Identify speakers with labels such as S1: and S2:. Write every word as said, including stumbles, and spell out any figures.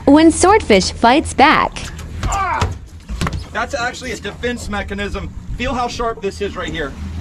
S1: When Swordfish fights back,
S2: Ah! That's actually a defense mechanism. Feel how sharp this is right here.